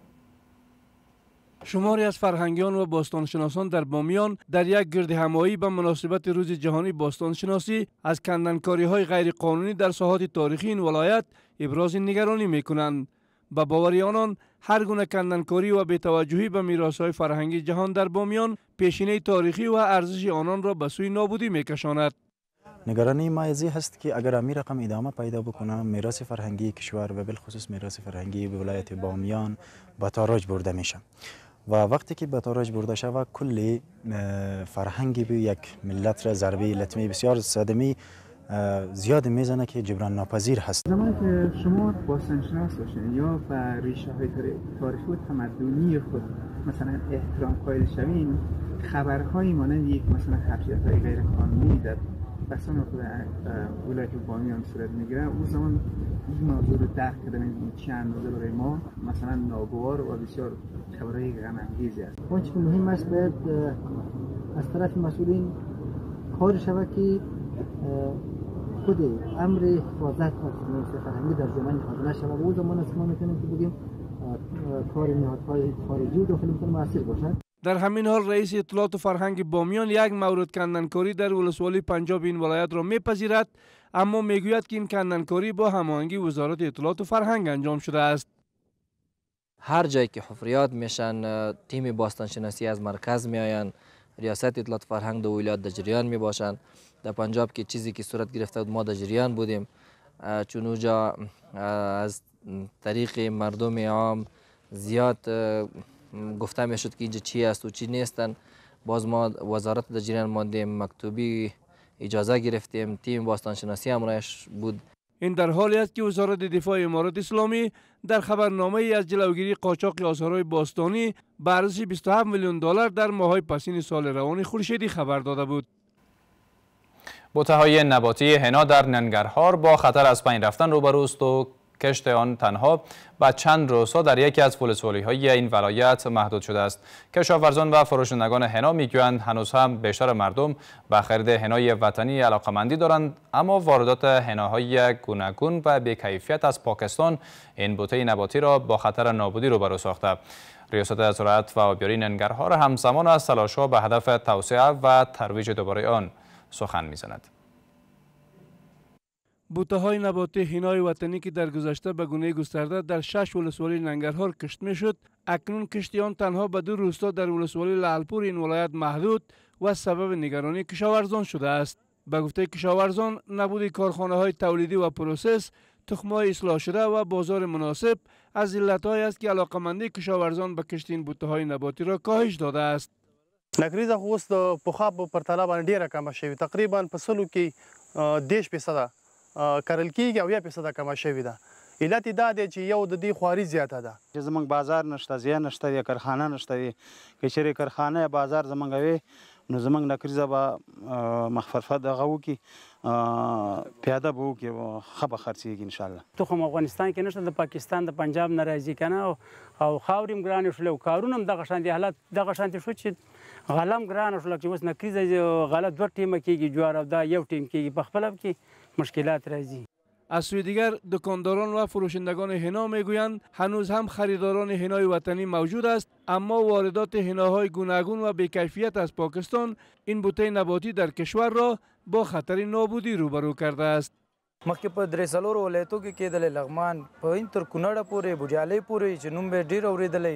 شماری از فرهنگیان و باستانشناسان در بامیان در یک گرد همایی به مناسبت روز جهانی باستانشناسی از کندنکاری های غیر قانونی در ساحات تاریخی این ولایت ابراز نگرانی می کنند. به باور آنان هر گونه کندنکاری و بی‌توجهی به میراث‌های فرهنگی جهان در بامیان پیشینه تاریخی و ارزش آنان را به سوی نابودی می کشاند. نگرانی ما ازی هست که اگر همین رقم ادامه پیدا بکنه میراث فرهنگی کشور و بالخصوص میراث فرهنگی ولایت بامیان به تاراج برده میشه و وقتی که به تاراج برده شود کل فرهنگی به یک ملت را ضربه لطمه بسیار صدمه زیاد میزنه که جبران ناپذیر هست. زمانی که شما باستانشناس باشین یا به ریشه های تاریخی و تمدنی خود مثلا احترام قائل شوین خبرهایی مانند یک مثلا حبسیت های غیر قانونی در بسان خود ولایت بامیان صورت میگیره اون زمان این موضوع رو درک کردن چه اندازه برای ما مثلا ناگوار و بسیار خبرهای غم انگیزی است. آنچه که مهم است باید از طرف مسئولین کار شود که خود امر حفاظت از میراث فرهنگی در زمان حاضر نشود و اون زمان است ما میتونیم که بگیم کار نهادهای خارجی و داخلی میتونه موثر باشد. در همین حال رئیس اطلاعات و فرهنگ بامیان یک مورد کندنکاری در ولسوالی پنجاب این ولایت را میپذیرد اما میگوید که این کندنکاری با هماهنگی وزارت اطلاعات و فرهنگ انجام شده است. هر جایی که حفریات میشن تیم باستانشناسی از مرکز میآیند ریاست اطلاعات فرهنگ در ولایت در جریان می باشند. در پنجاب که چیزی که صورت گرفته بود ما در جریان بودیم چون اونجا از طریق مردم عام زیاد گفته می شد که اینجا چی است و چی نیستن. باز ما وزارت در جریان ماندیم مکتوبی اجازه گرفتیم تیم باستانشناسی همراهش بود. این در حالی است که وزارت دفاع امارات اسلامی در خبرنامه ای از جلوگیری قاچاق آثارهای باستانی به ارزش بیست و هفت میلیون دلار در ماه‌های پسین سال روان خورشیدی خبر داده بود. بوته‌های نباتی حنا در ننگرهار با خطر از بین رفتن روبروست و کشت آن تنها به چند روستا در یکی از ولسوالی‌های این ولایت محدود شده است. کشاورزان و فروشندگان حنا میگویند هنوز هم بیشتر مردم به خرید حنای وطنی علاقه‌مندی دارند اما واردات حناهای گوناگون و بی‌کیفیت از پاکستان این بوته نباتی را با خطر نابودی روبرو ساخته. ریاست زراعت و آبیاری ننگرهار همزمان از تلاش‌ها به هدف توسعه و ترویج دوباره آن سخن می‌زند. بوته های نباتی حنای وطنی که در گذشته به گونه گسترده در شش ولسوالی ننگرهار کشت می شد اکنون کشت آن تنها به دو روستا در ولسوالی لعلپور این ولایت محدود و سبب نگرانی کشاورزان شده است. به گفته کشاورزان نبود کارخانه های تولیدی و پروسس، تخم‌های اصلاح شده و بازار مناسب از علت‌هایی است که علاقه‌مندی کشاورزان به کشت این بوته های نباتی را کاهش داده است. نکریزه خو اوس د پخوا په پرتله باندې ډیره کمه شوې تقریبا په سلو کې دېرش فیصده کرل کېږي او یا فیصده کمه شوې ده. علت یې دا دی چې یو د دې خواري زیاته ده چې زموږ بازار نشته ضیا نشته دی کارخانه نشته دی که چېرې کارخانه یا بازار زموږ وي نو زموږ نکریزه به مخففه دغه وکړي پیاده به وکړي ښه به خرڅېږي انشاءالله. تخم افغانستان کې نشته د پاکستان د پنجاب نه راځي که نه او خاورې هم ګرانې شولې او کارونه هم دغه شانتې حالت دغه شانتې شو چې غله هم ګرانه شوله چې اوس نکریزه غله دوه ټیمه کېږي جوار او دا یو ټیم کېږي په خپله کې مشکلات راځي. از سوی دیگر دکانداران و فروشندگان حنا میگویند هنوز هم خریداران حنای وطنی موجود است اما واردات حناهای گوناگون و بی‌کیفیت از پاکستان این بوته نباتی در کشور را با خطر نابودی روبرو کرده است. مخکې په درې څلورو ولایتو کې کېدلی لغمان په این تر کونړه پورې بوجالۍ پورې چې نوم به ډېر اورېدلی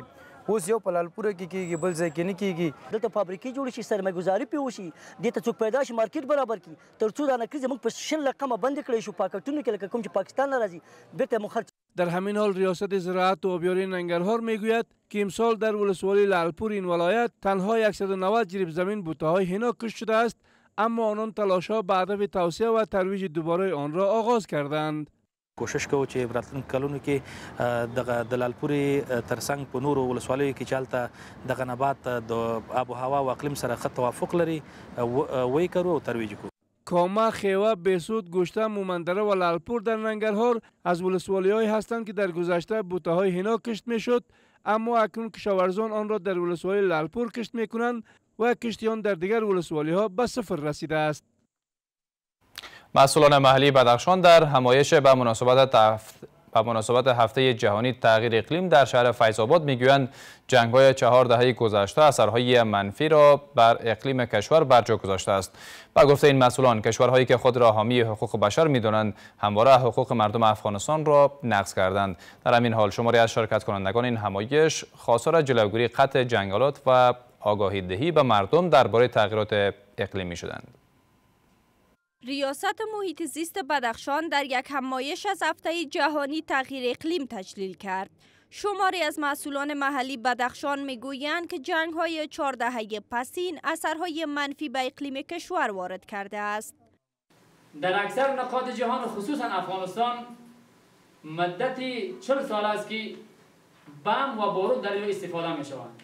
اوس یو په لالپوره کې کېږي بل ځای کې نه کېږي. دلته فابریکې جوړې شي سرمایه‌ګزاري پرې وشي دې ته څوک پیدا شي مارکیټ برابر کړي تر څو دا نکري زموږ په شل رقمه بندې کړی شو پاکټونو کې لکه کوم چې پاکستان نه راځي بېرته مو خرڅ. در همین حال ریاست زراعت و آبیاری ننگرهار میگوید که امسال در ولسوالی لعلپور این ولایت تنها صد و نود جریب زمین بوته‌های حنا کشت شده است، اما آنان تلاش‌ها به هدف توسعه و ترویج دوباره آن را آغاز کردند. کوشش کوو چې په راتلونکو کلونو کې دغه د لعلپورې ترڅنګ په نورو ولسوالیو کې چې هلته دغه نبات د آب و هوا او اقلیم سره ښه توافق لري ویې کرو او ترویج کړو. کامه، خیوه، بهسود، گشته، مومندره و لعلپور در ننگرهار از ولسوالی‌هایی هستند که در گذشته بوته‌های حنا کشت می‌شد، اما اکنون کشاورزان آن را در ولسوالی لعلپور کشت می‌کنند و کشتی آن در دیگر ولسوالی‌ها به صفر رسیده است. مسئولان محلی بدخشان در همایش به مناسبت تف... به مناسبت هفته جهانی تغییر اقلیم در شهر فیض‌آباد میگویند جنگ‌های چهار دهه گذشته اثرهای منفی را بر اقلیم کشور بر جا گذاشته است. با گفته این مسئولان، کشورهایی که خود را حامی حقوق بشر می‌دانند همواره حقوق مردم افغانستان را نقض کردند. در همین حال شماری از شرکت کنندگان این همایش خواستار جلوگیری قطع جنگلات و آگاهی دهی به مردم درباره تغییرات اقلیمی شدند. ریاست محیط زیست بدخشان در یک همایش از هفته جهانی تغییر اقلیم تجلیل کرد. شماری از مسئولان محلی بدخشان میگویند که جنگ‌های چهار دهه پسین اثرهای منفی به اقلیم کشور وارد کرده است. در اکثر نقاط جهان خصوصا افغانستان مدت چهل سال است که بم و بارود در این استفاده می شوند.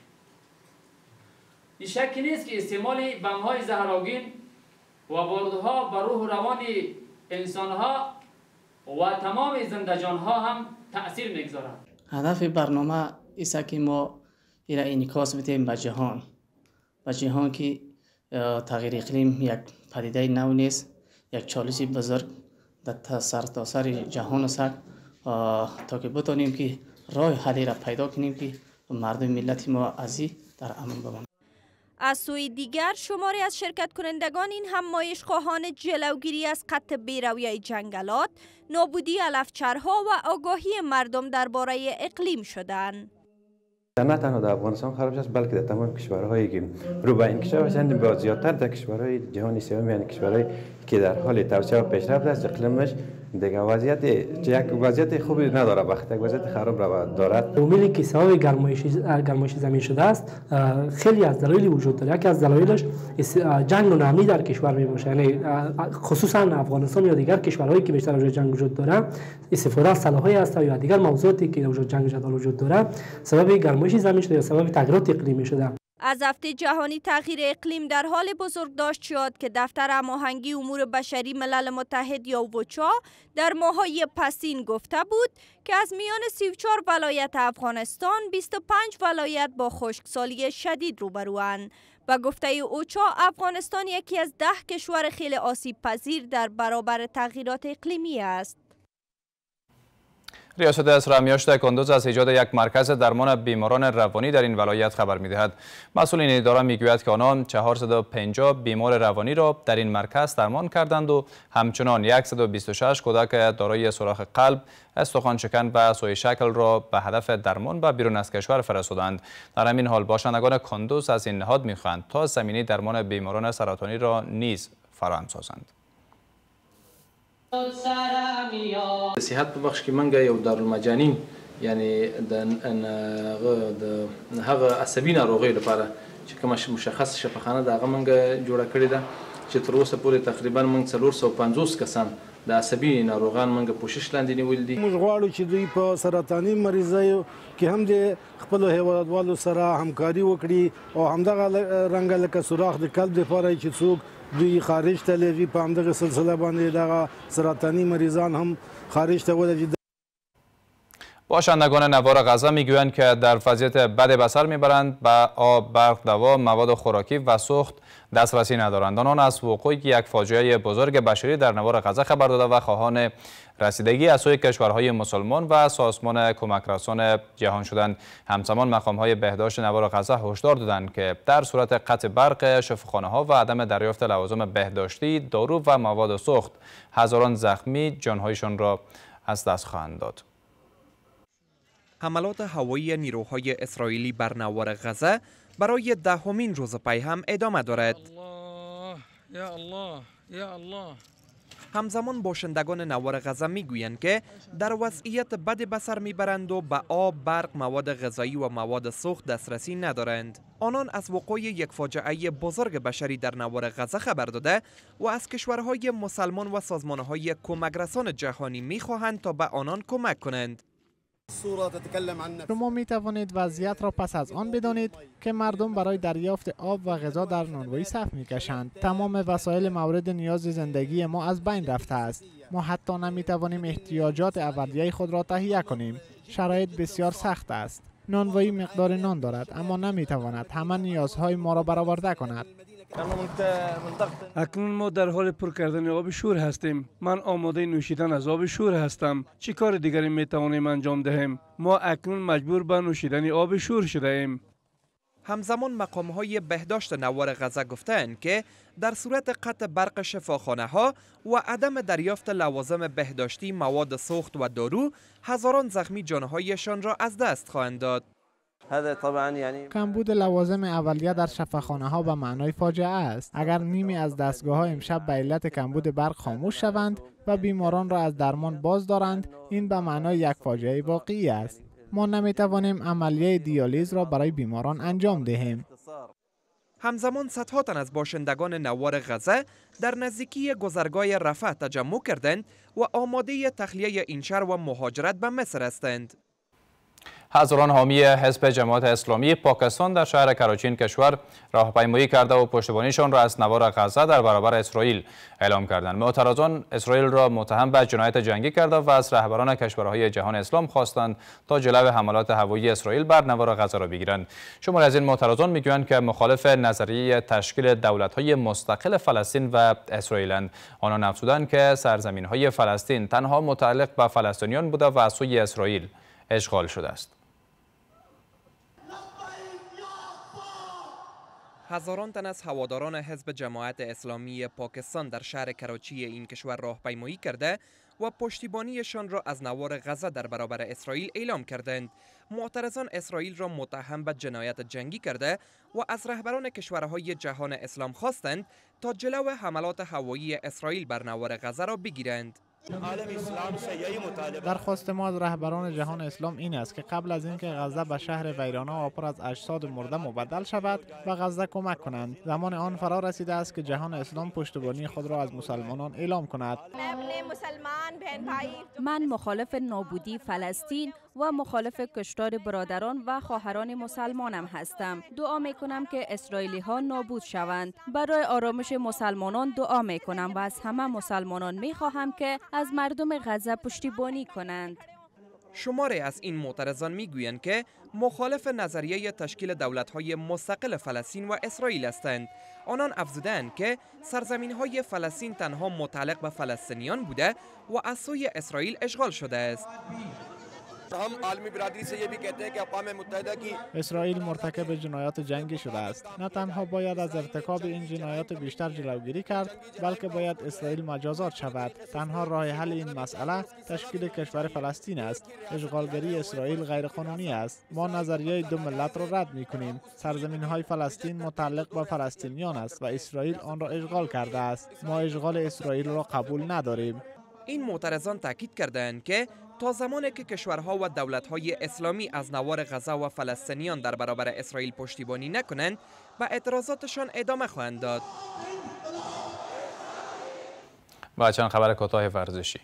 این شکی نیست که استعمال بم‌های زهرآگین و بارودها بر روح و روان انسانها و تمام زندجانها هم تأثیر میگذارد. هدف برنامه است که ما این انعکاس بدیم به جهان به جهان که تغییر اقلیم یک پدیده نو نیست، یک چالش بزرگ در سرتاسر جهان است تا که بتانیم که راه حلی را پیدا کنیم که مردم ملت ما از این در امن بمانند. از سوی دیگر شماری از شرکت کنندگان این همایش خواهان جلوگیری از قطع بیرویه جنگلات، نابودی علفچرها و آگاهی مردم درباره اقلیم شدند. نه تنها در افغانستان خراب است بلکه در تمام کشورهایی که رو به این کشور هستند و زیادتر در کشورهای جهان سوم، یعنی کشورهایی که در حال توسعه و پیشرفت است، اقلیمش دیگه وضعیت یک وضعیت خوبی نداره، وقتی یک وضعیت خراب را دارد. عاملی که سبب گرمایش گرمایش زمین شده است خیلی از دلایلی وجود داره. یکی از دلایلش جنگ و نرمی در کشور می باشه، یعنی خصوصا افغانستان یا دیگر کشورهایی که بیشتر از جنگ وجود داره استفاده از سلاح‌های هست یا دیگر موضوعاتی که وجود جنگ جدال وجود داره سبب گرمایش زمین شده یا سبب تغییرات اقلیمی شده. از هفته جهانی تغییر اقلیم در حال بزرگداشت شد که دفتر هماهنگی امور بشری ملل متحد یا اوچا در ماه‌های پسین گفته بود که از میان سی و چهار ولایت افغانستان بیست و پنج ولایت با خشکسالی شدید روبروند. با گفته اوچا افغانستان یکی از ده کشور خیلی آسیب پذیر در برابر تغییرات اقلیمی است. ریاست اسرا میاشت کندوز از ایجاد یک مرکز درمان بیماران روانی در این ولایت خبر می‌دهد. مسئولین اداره میگوید که آنان چهارصد و پنجاه بیمار روانی را در این مرکز درمان کردند و همچنان صد و بیست و شش کودک دارای سوراخ قلب، استخوان شکن و سوی شکل را به هدف درمان به بیرون از کشور فرستادند. در همین حال باشندگان کندوز از این نهاد می‌خواهند تا زمینه درمان بیماران سرطانی را نیز فراهم سازند. صحت په بخش کې منګه یو دارالمجانین یعنی د هغه عصبي ناروغیو لپاره چې کومه مشخص شفاخانه د هغه منګه جوړه کړې ده چې تر اوسه پورې تقریبا موږ څلور سوه پنځوس کسان د عصبي ناروغان منګه پوښښ لاندې نیولي دي. موږ غواړو چې دوی په سرطاني مریضیو کې هم د خپلو هیوادوالو سره همکاري وکړي او همدغه رنګه لکه سوراخ د قلب دپاره چې څوک دوی خارج ته لیږي په همدغه سلسله باندې دغه سرطاني مریضان هم خارج ته ولېږي. باشندگان نوار غزه میگویند که در وضعیت بد به سر میبرند، به آب، برق، دوا، مواد خوراکی و سوخت دسترسی ندارند. آنان از وقوع یک فاجعه بزرگ بشری در نوار غزه خبر داده و خواهان رسیدگی از سوی کشورهای مسلمان و سازمان کمک رسان جهان شدند. همزمان مقام‌های بهداشت نوار غزه هشدار دادند که در صورت قطع برق شفاخانه‌ها و عدم دریافت لوازم بهداشتی، دارو و مواد سوخت، هزاران زخمی جانهایشان را از دست خواهند داد. حملات هوایی نیروهای اسرائیلی بر نوار غزه برای دهمین روز پی هم ادامه دارد. یا الله یا الله. همزمان باشندگان نوار غزه میگویند که در وضعیت بد به سر میبرند و به آب، برق، مواد غذایی و مواد سوخت دسترسی ندارند. آنان از وقوع یک فاجعه بزرگ بشری در نوار غزه خبر داده و از کشورهای مسلمان و سازمانهای کمکرسان جهانی میخواهند تا به آنان کمک کنند. شما می توانید وضعیت را پس از آن بدانید که مردم برای دریافت آب و غذا در نانوایی صف می کشند. تمام وسایل مورد نیاز زندگی ما از بین رفته است. ما حتی نمی توانیم احتیاجات اولیه خود را تهیه کنیم. شرایط بسیار سخت است. نانوایی مقدار نان دارد اما نمی تواند همه نیازهای ما را برآورده کند. اکنون ما در حال پر کردن آب شور هستیم. من آماده نوشیدن از آب شور هستم. چی کار دیگری می توانیم انجام دهیم؟ ما اکنون مجبور به نوشیدن آب شور شده ایم. همزمان مقام‌های بهداشت نوار غزه گفتند که در صورت قطع برق شفاخانه ها و عدم دریافت لوازم بهداشتی، مواد سوخت و دارو، هزاران زخمی جانهایشان را از دست خواهند داد. کمبود لوازم اولیه در شفاخانه ها به معنای فاجعه است. اگر نیمی از دستگاه ها امشب به علت کمبود برق خاموش شوند و بیماران را از درمان باز دارند، این به معنای یک فاجعه واقعی است. ما نمی توانیم عملیه دیالیز را برای بیماران انجام دهیم. همزمان صدها تن از باشندگان نوار غزه در نزدیکی گذرگاه رفح تجمع کردند و آماده تخلیه این شهر و مهاجرت به مصر هستند. هزاران حامی حزب جماعت اسلامی پاکستان در شهر کراچی این کشور راهپیمایی کرده و پشتیبانیشان را از نوار غزه در برابر اسرائیل اعلام کردند. معترضان اسرائیل را متهم به جنایت جنگی کرده و از رهبران کشورهای جهان اسلام خواستند تا جلو حملات هوایی اسرائیل بر نوار غزه را بگیرند. شماری از این معترضان میگویند که مخالف نظریه تشکیل دولت‌های مستقل فلسطین و اسرائیلند. آنان افزودند که سرزمین‌های فلسطین تنها متعلق به فلسطینیان بوده و از سوی اسرائیل اشغال شده است. هزاران تن از هواداران حزب جماعت اسلامی پاکستان در شهر کراچی این کشور راهپیمایی کرده و پشتیبانیشان را از نوار غزه در برابر اسرائیل اعلام کردند. معترضان اسرائیل را متهم به جنایت جنگی کرده و از رهبران کشورهای جهان اسلام خواستند تا جلو حملات هوایی اسرائیل بر نوار غزه را بگیرند. درخواست ما از رهبران جهان اسلام این است که قبل از اینکه غزه به شهر ویرانه و پر از اجساد مرده مبدل شود به غزه کمک کنند. زمان آن فرا رسیده است که جهان اسلام پشتیبانی خود را از مسلمانان اعلام کند. من مخالف نابودی فلسطین و مخالف کشتار برادران و خواهران مسلمانم هستم. دعا می کنم که اسرائیلی ها نابود شوند. برای آرامش مسلمانان دعا می کنم و از همه مسلمانان می خواهم که از مردم غزه پشتیبانی کنند. شماری از این معترضان میگویند که مخالف نظریه تشکیل دولت‌های مستقل فلسطین و اسرائیل هستند. آنان افزودند که سرزمین‌های فلسطین تنها متعلق به فلسطینیان بوده و از سوی اسرائیل اشغال شده است. हम आलमी बिरादरी से ये भी कहते हैं कि अक़वाम मुत्तहिदा की اسرائیل مرتکب جنایات جنگی شده است. نه تنها باید از ارتکاب این جنایات بیشتر جلوگیری کرد، بلکه باید اسرائیل مجازات شود. تنها راه حل این مسئله تشکیل کشور فلسطین است. اشغالگری اسرائیل غیرقانونی است. ما نظریه دو ملت را رد می‌کنیم. سرزمین‌های فلسطین متعلق به فلسطینیان است و اسرائیل آن را اشغال کرده است. ما اشغال اسرائیل را قبول نداریم. این معترضان تاکید کردند که تا زمانی که کشورها و دولت‌های اسلامی از نوار غزه و فلسطینیان در برابر اسرائیل پشتیبانی نکنند، به اعتراضاتشان ادامه خواهند داد. و چند خبر کوتاه ورزشی.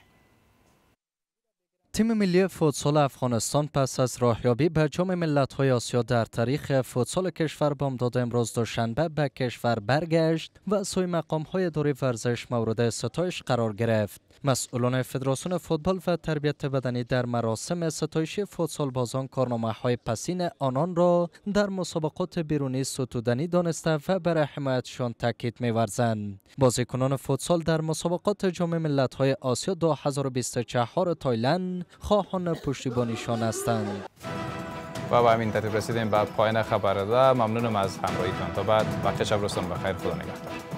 تیم ملی فوتسال افغانستان پس از راهیابی به جام ملت‌های آسیا در تاریخ فوتسال کشور بامداد امروز دوشنبه به کشور برگشت و سوی مقام‌های اداره ورزش مورد ستایش قرار گرفت. مسئولان فدراسیون فوتبال و تربیت بدنی در مراسم ستایشی فوتسال بازان کارنامه‌های پسین آنان را در مسابقات بیرونی ستودنی دانسته و برای حمایتشان تاکید می‌ورزند. بازیکنان فوتسال در مسابقات جام ملت‌های آسیا دو هزار و بیست و چهار تایلند خواهان پشتیبانیشان هستند. و با همین ترتیب رسیدیم به پایان خبر ده. ممنونم از همراهیتان. تا بعد وقت شب روزتون بخیر. خدا نگهدار.